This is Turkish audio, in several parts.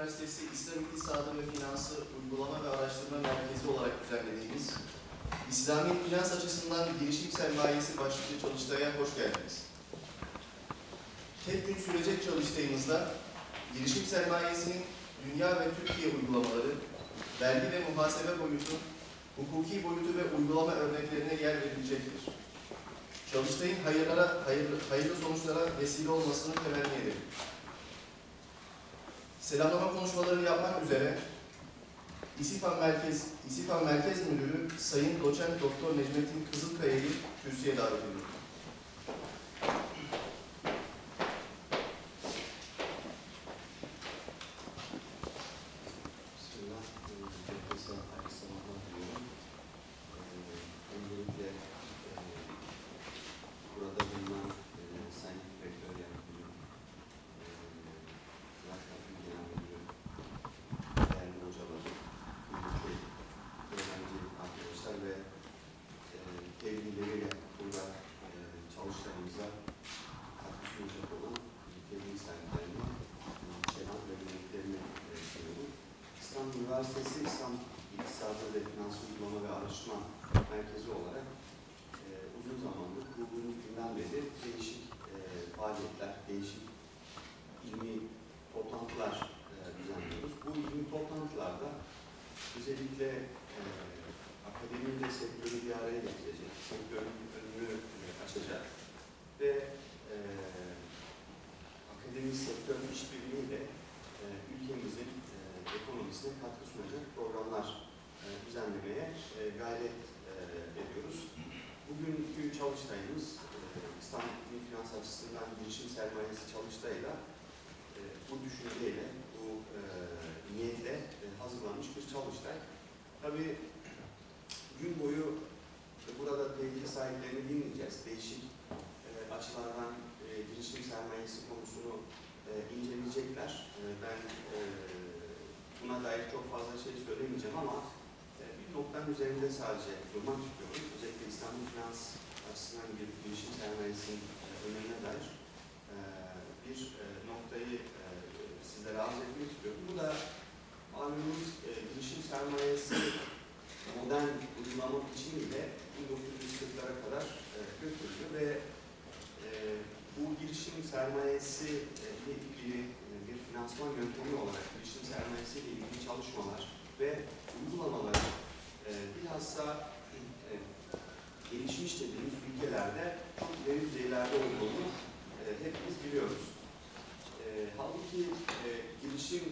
Üniversitesi İslam İktisadı ve Finansı Uygulama ve Araştırma Merkezi olarak düzenlediğimiz İslami Finans Açısından Girişim Sermayesi başlıklı çalıştaya hoş geldiniz. Tek gün sürecek çalıştayımızda girişim sermayesinin dünya ve Türkiye uygulamaları, vergi ve muhasebe boyutu, hukuki boyutu ve uygulama örneklerine yer verilecektir. Çalıştayın hayırlı sonuçlara vesile olmasını temenni ederim. Selamlama konuşmalarını yapmak üzere İSİFA Merkez Müdürü Sayın Doçent Doktor Necmettin Kızılkaya'yı kürsüye davet ediyorum. Evlileriyle burada çalıştayımıza katkı sunacak olan ülkenin sahiplerine selam ve birliklerini sunuyorum. İstanbul Üniversitesi İslam İktisadı ve Finans Uygulama ve Araştırma Merkezi olarak uzun zamandır kurduğumuz günden beri değişik faaliyetler, değişik ilmi toplantılar düzenliyoruz. Bu ilmi toplantılarda özellikle akademiyle sektörü bir araya getirecek, sektörün önünü açacak ve akademi sektör işbirliğiyle ülkemizin ekonomisine katkı sunacak programlar düzenlemeye gayret ediyoruz. Bugünkü çalıştayımız İstanbul Finans Açısından Girişim Sermayesi çalıştayıyla bu düşünceyle, bu niyetle hazırlanmış bir çalıştay. Tabii gün boyu burada tehlike sahiplerini dinleyeceğiz. Değişik açılardan girişim sermayesi konusunu inceleyecekler. Ben buna dair çok fazla şey söylemeyeceğim ama bir noktanın üzerinde sadece durmak istiyorum. Özellikle İstanbul Finans açısından bir girişim sermayesinin önemine dair bir noktayı sizlere arz etmek istiyorum. Bu da malumunuz girişim sermayesi modern uygulama biçimiyle 1940'lara kadar götürüldü ve bu girişim sermayesi ile ilgili bir finansman yöntemi olarak girişim sermayesi ile ilgili çalışmalar ve uygulamalar bilhassa gelişmiş dediğimiz ülkelerde çok ileri düzeylerde olduğunu hepimiz biliyoruz. Halbuki girişim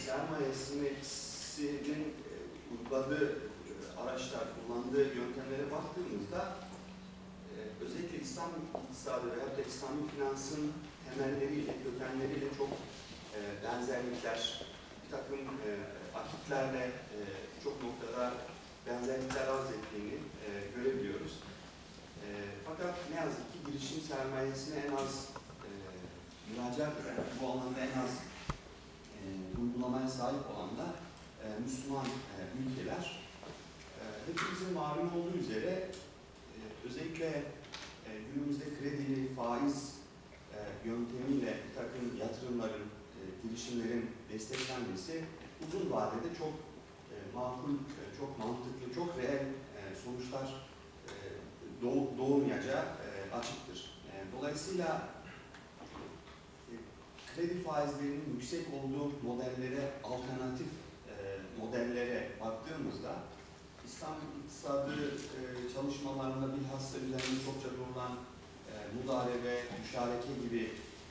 sermayesinin uyguladığı araçlar, kullandığı yöntemlere baktığımızda özellikle İslam iktisadı veyahut da İslami finansın temelleriyle, kökenleriyle çok benzerlikler, bir takım akitlerle çok noktada benzerlikler arz ettiğini görebiliyoruz. Fakat ne yazık ki girişim sermayesine en az müracaat eden, bu alanda en az uygulamaya sahip olan da Müslüman ülkeler. Hepimizin malum olduğu üzere özellikle günümüzde kredili faiz yöntemiyle bir takım yatırımların, girişimlerin desteklenmesi uzun vadede çok makul, çok mantıklı, çok reel sonuçlar doğurmayacağı açıktır. Dolayısıyla kredi faizlerinin yüksek olduğu modellere, alternatif modellere baktığımızda İslam iktisadı çalışmalarında bilhassa üzerinde çokça durulan mudarebe, müşareke gibi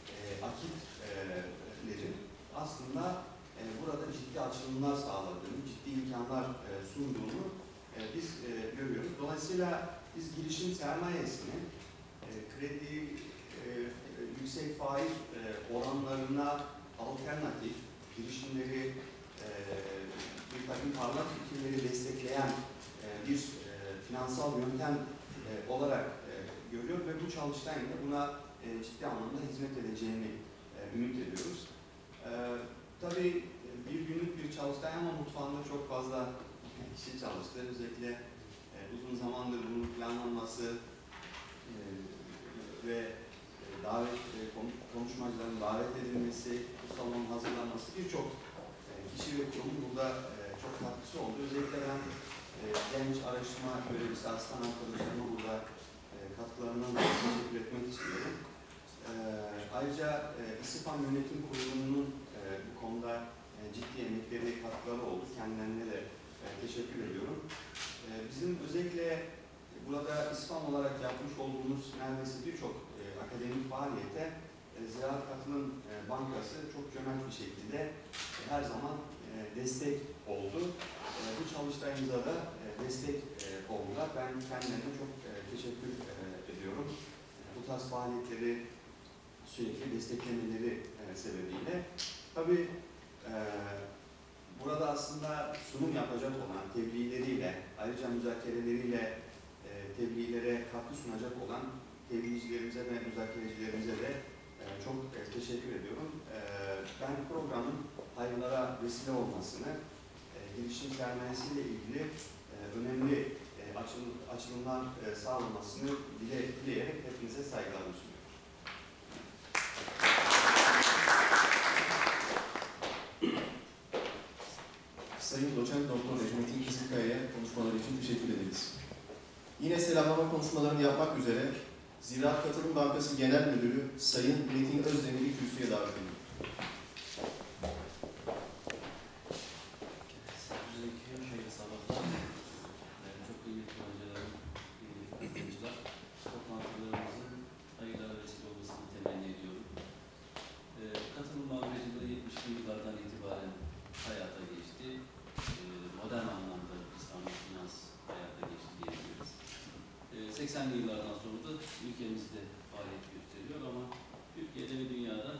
akitlerin aslında burada ciddi açılımlar sağladığını, ciddi imkanlar sunduğunu biz görüyoruz. Dolayısıyla biz girişim sermayesini kredi, yüksek faiz oranlarına alternatif girişimleri, bir takım parlak fikirleri destekleyen bir finansal yöntem olarak görüyor ve bu çalıştayın da buna ciddi anlamda hizmet edeceğini ümit ediyoruz. Tabii bir günlük bir çalıştay ama mutfağında çok fazla kişi çalıştı. Özellikle uzun zamandır bunun planlanması ve konuşmacıların davet edilmesi, bu salonun hazırlanması birçok burada çok katkısı oldu. Özellikle ben genç araştırma görevlisi aslan arkadaşlarıma burada katkılarından da teşekkür etmek istiyorum. Ayrıca İstihdam Yönetim Kurulu'nun bu konuda ciddi emekleri, katkıları oldu. Kendilerine de teşekkür ediyorum. Bizim özellikle burada İstihdam olarak yapmış olduğumuz neredeyse birçok akademik faaliyete Ziraat Katılım Bankası çok cömert bir şekilde her zaman destek oldu. Bu çalıştayımıza da destek oldular. Ben kendilerine çok teşekkür ediyorum. Bu tarz faaliyetleri sürekli desteklemeleri sebebiyle. Tabii burada aslında sunum yapacak olan tebliğleriyle, ayrıca müzakereleriyle tebliğlere katkı sunacak olan tebliğcilerimize ve müzakerecilerimize de çok teşekkür ediyorum. Ben programın hayırlara vesile olmasını, girişim sermayesiyle ilgili önemli açılımlar sağlamasını dileyerek hepinize saygılarımı sunuyorum. Sayın Doçent Doktor Necmettin Kızılkaya'ya konuşmaları için teşekkür ederiz. Yine selamlama konuşmalarını yapmak üzere Ziraat Katılım Bankası Genel Müdürü Sayın Metin Özdemir'i kürsüye davet ediyorum. Hayırlı sabahlar. Çok kıymetli hocalarım, katılımcılar. Toplantılarımızın hayırlara vesile olmasını temenni ediyorum. Katılım bankacılığı 70'li yıllardan itibaren hayata geçti. Modern anlamda İslam'ın finans hayata geçti diyebiliriz. 80'li yıllardan sonra da ülkemizde faaliyet gösteriyor ama Türkiye'de ve dünyada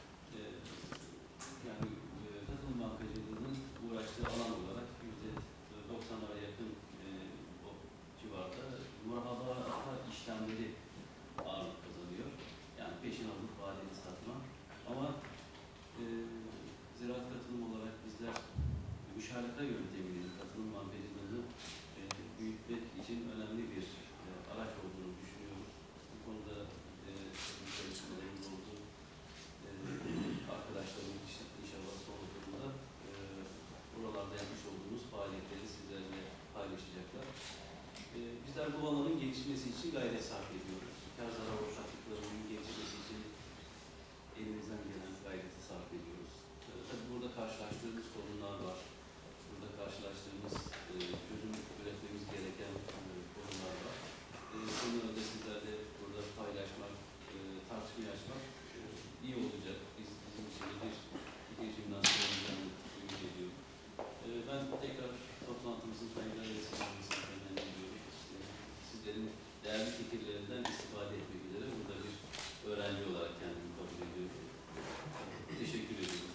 katılım bankacılığının uğraştığı alan olarak %90'lara yakın o civarda murahaba işlemleri ağırlık kazanıyor. Yani peşin alıp vadeli satma. Ama ziraat katılım olarak bizler müşareka yöntemiyle katılım bankacılığını büyütmek için önemli bir araç olduğunu düşünüyoruz. Bu konuda çalışmalarımız oldu. Arkadaşlarımız inşallah sonrasında buralarda yapmış olduğumuz faaliyetleri sizlerle paylaşacaklar. Bizler bu alanın gelişmesi için gayret sarf ediyoruz. Kar zarar ortaklıklarının gelişmesi için elimizden gelen gayreti sarf ediyoruz. Tabii burada karşılaştığımız sorunlar var. Burada karşılaştığımız çözüm üretmemiz gereken konular var. Bunları da sizlerle burada paylaşmak, tartışmaya açmak iyi olacak. Bizim için bir jimnastik olacağını ümit ediyorum. Ben tekrar toplantımızın hayırlara vesile olmasını temenni ediyorum. Sizlerin değerli fikirlerinden istifade etmek üzere burada bir öğrenci olarak kendimi kabul ediyorum. Teşekkür ediyorum.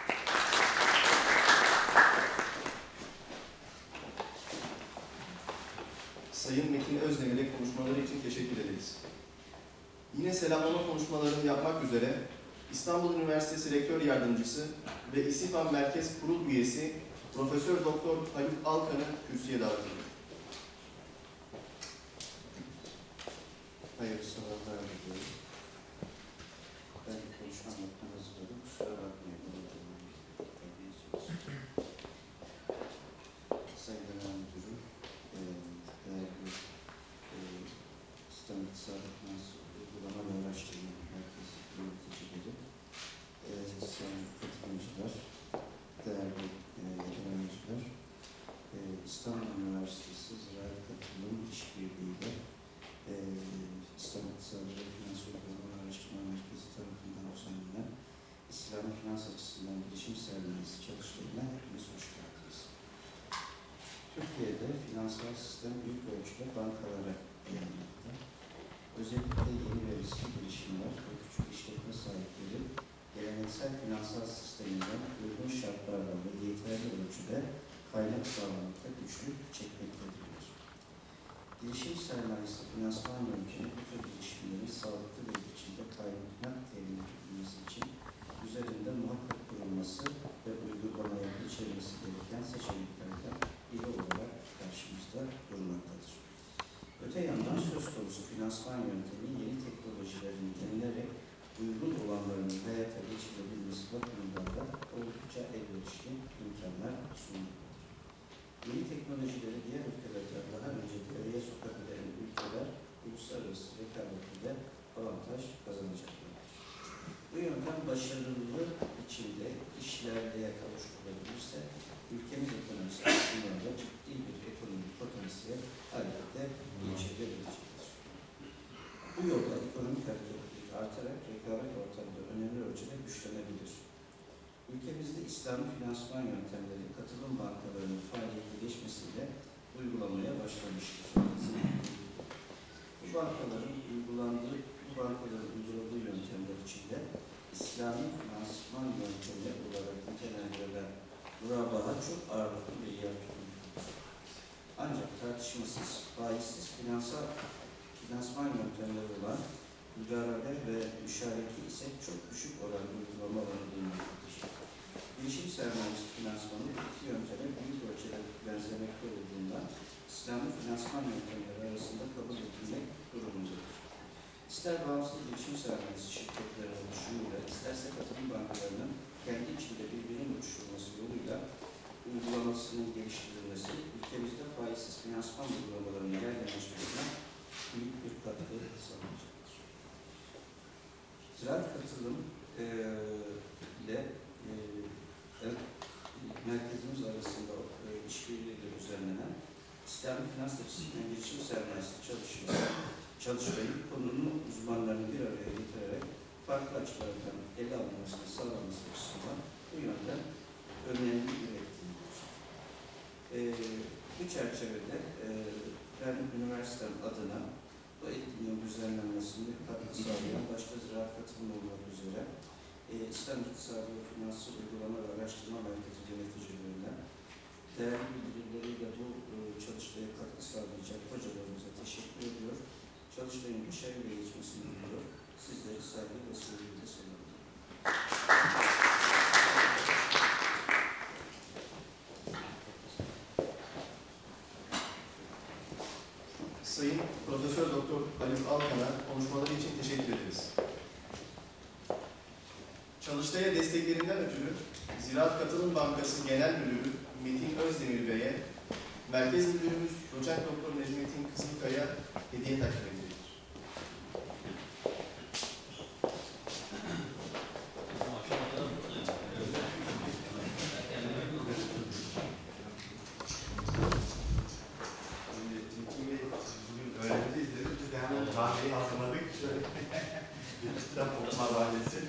Sayın Metin Özdemir'e konuşmaları için teşekkür ederiz. Yine selamlama konuşmalarını yapmak üzere İstanbul Üniversitesi Rektör Yardımcısı ve İstihdam Merkez Kurul Üyesi Profesör Doktor Haluk Alkan'ı kürsüye davet ediyorum. Hayırlı sabahlar diliyorum. Ben konuşmam yapmak hazırladım. Kusura bakmayın. Sayın Genel Müdürüm, değerli İstanbul İktisadi Finans Uygulama ve Araştırma Merkezi yöneticileri, sayın katılımcılar, değerli öğrenciler, İstanbul Üniversitesi Ziraat Katılım İşbirliği'yle İstanbul İktisadi ve Finans Uygulama ve Araştırma Merkezi tarafından düzenlenen İslami finans açısından girişim sermayesi çalıştayına hepimiz hoş geldiniz. Türkiye'de finansal sistem büyük ölçüde bankalara dayanmakta. Özellikle yeni ve riskli girişimler ve küçük işletme sahipleri geleneksel finansal sisteminden uygun şartlarla ve yeterli ölçüde kaynak sağlamakta güçlük çekmektedirler. Girişim sermayesi finansman yöntemi bu tür girişimlerin sağlıklı bir biçimde kaynak temin edilmesi için üzerinde muhakkak durulması ve uygulamaya geçirilmesi gereken seçeneklerden biri olarak karşımızda durmaktadır. Öte yandan söz konusu finansman yöntemi yeni teknolojilerin denilerek uygun olanlarının hayata geçirebilmesi bakımından da oldukça elverişli imkanlar sunulmaktadır. Yeni teknolojileri diğer ülkelerden daha önce devreye sokabilen ülkeler uluslararası rekabette avantaj kazanacaklardır. Bu yöntem başarılı biçimde işlerliğe kavuşturulabilirse ülkemiz ekonomisi açısından da ciddi bir ekonomik potansiyel harekete geçirilebilecektir. Bu yolda ekonomik hareketlilik artarak rekabet ortamında önemli ölçüde güçlenebilir. Ülkemizde İslami finansman yöntemleri katılım bankalarının faaliyete geçmesiyle uygulamaya başlamıştır. Bu bankaların uyguladığı yöntemler içinde İslami finansman yöntemi olarak nitelendirilen murabaha çok ağırlıklı bir yer tutmaktadır. Ancak tartışmasız, faizsiz finansman yöntemleri olan müdahale ve müşareke ise çok düşük oran uygulama oranı bulunmaktadır. Bilişim sermayesi finansmanı bu iki yönteme büyük ölçüde benzemekte olduğundan İslami finansman yöntemleri arasında kabul edilmek durumundadır. İster bağımsız bilişim sermayesi şirketlerinin oluşumuyla, isterse katılım bankalarının kendi içinde birbirinin oluşturulması yoluyla uygulamasının geliştirilmesi, ülkemizde faizsiz finansman uygulamalarının yaygınlaşmasına büyük bir katkı sağlayacaktır. Ziraat katılım ile merkezimiz arasında işbirliğiyle düzenlenen İslami finans açısından gelişim sermayesi çalışmayı konunun uzmanlarını bir araya getirerek farklı açılardan ele alınmasını sağlaması açısından bu yönden önemli bir etkinliktir. Bu çerçevede ben üniversitem adına bu etkinliğin düzenlenmesinde katkı sağlayan başta ziraat katılım olmak üzere İslam İktisadi ve Finansal Uygulama ve Araştırma Merkezi yöneticilerinden değerli bilgileriyle bu çalıştaya katkı sağlayacak hocalarımıza teşekkür ediyor. Çalıştayın başarıyla geçmesini diliyor. Sizleri saygı ve sevgiyle selamlıyorum. Sayın Profesör Doktor Haluk Alkan'a konuşmaları için teşekkür ederiz. Çalıştay'a desteklerinden ötürü Ziraat Katılım Bankası Genel Müdürü Metin Özdemir Bey'e Merkez Müdürümüz Doçent Doktor Necmettin Kızılkaya hediye takdim edecektir. Kahveyi hazırladık. Şöyle kitap okuma bahanesi.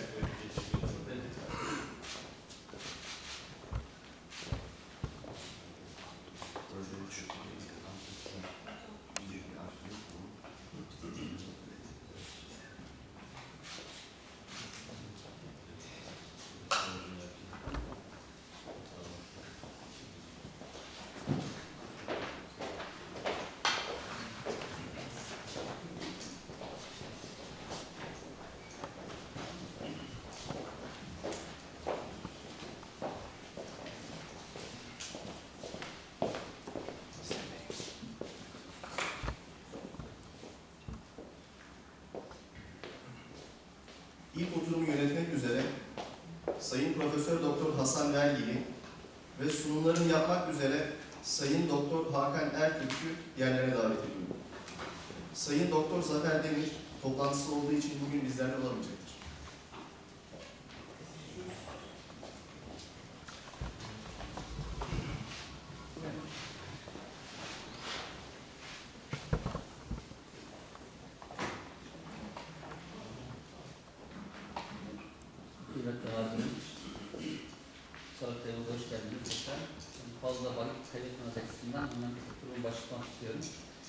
İlk oturumu yönetmek üzere Sayın Profesör Doktor Hasan Vergili ve sunumlarını yapmak üzere Sayın Doktor Hakan Ertürk'ü yerlerine davet ediyorum. Sayın Doktor Zafer Demir toplantısı olduğu için bugün bizlerle olamayacaktır. Kıymetli hazırım, Salataya'ya hoş geldiniz tekrar. Fazla vakit kaybetmeniz açısından hemen oturumu başlatmak istiyorum.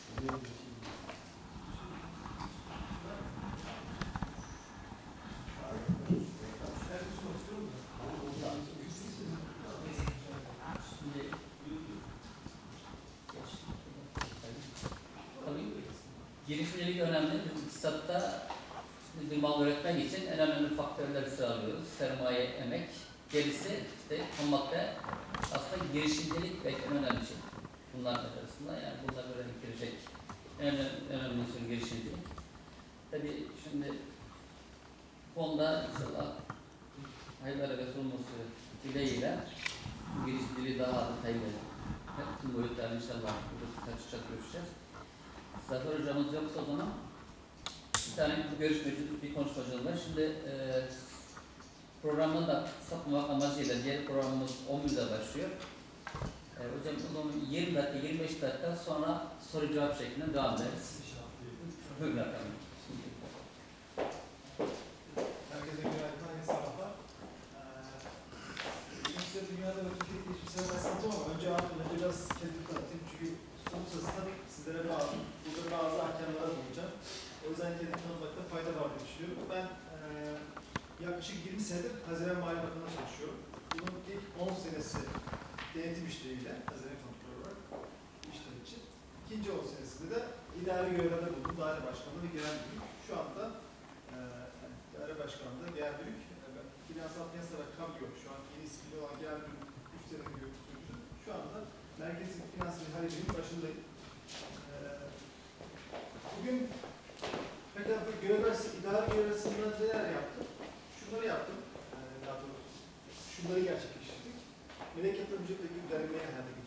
Girişimcilik önemli. İktisatta bir mal üretmek için en önemli faktörleri sıralıyoruz. Sermaye, emek. Gerisi işte ham madde. Aslında girişimcilik belki en önemli şey. Bunlar arasında yani bunlar böyle girecek en önemli şey girişimcilik. Tabii şimdi bu konuda inşallah hayırlara vesile olması dileğiyle bu girişimciliği daha detaylı tüm boyutlarını inşallah burada kaçacak görüşeceğiz. Zafer hocamız yoksa o zaman bir tane görüşmeci, bir konuşmacı var. Şimdi programı da satmak amacıyla diğer programımız 11'de başlıyor. Hocam o zaman 20 dakika, 25 dakika sonra soru cevap şeklinde devam ederiz. Buyurun efendim. Herkese günaydın, aynı sabahlar. Şimdi dünyada ve Türkiye'de hiçbir sebep sanatım ama önce biraz kendimi tanıtayım çünkü son sırasında sizlere burada bazı ahkamlara bulunacağım. O yüzden kendimi tanıtmakta fayda var diye düşünüyorum. Ben yaklaşık 20 senedir Hazine Maliye Bakanlığı'nda çalışıyorum. Bunun ilk 10 senesi denetim işleriyle, hazine kontrolü olarak işler için. İkinci 10 senesinde de idari görevlerde bulundum. Daire Başkanlığı ve Genel Müdürlük. Şu anda daire başkanlığı, genel müdürlük, finansal piyasa ve kamyo, şu an yeni ismiyle olan genel müdürlük, üst senenin yürütücüsü. Şu anda Merkezi Finans ve Halici'nin başındayım. Bugün pekala görevler, idari görevlerinde neler yaptım? Şunları yaptım. Daha doğrusu şunları gerçekleştirdik. Melek yatırımcılıkla ilgili düzenlemeye hayata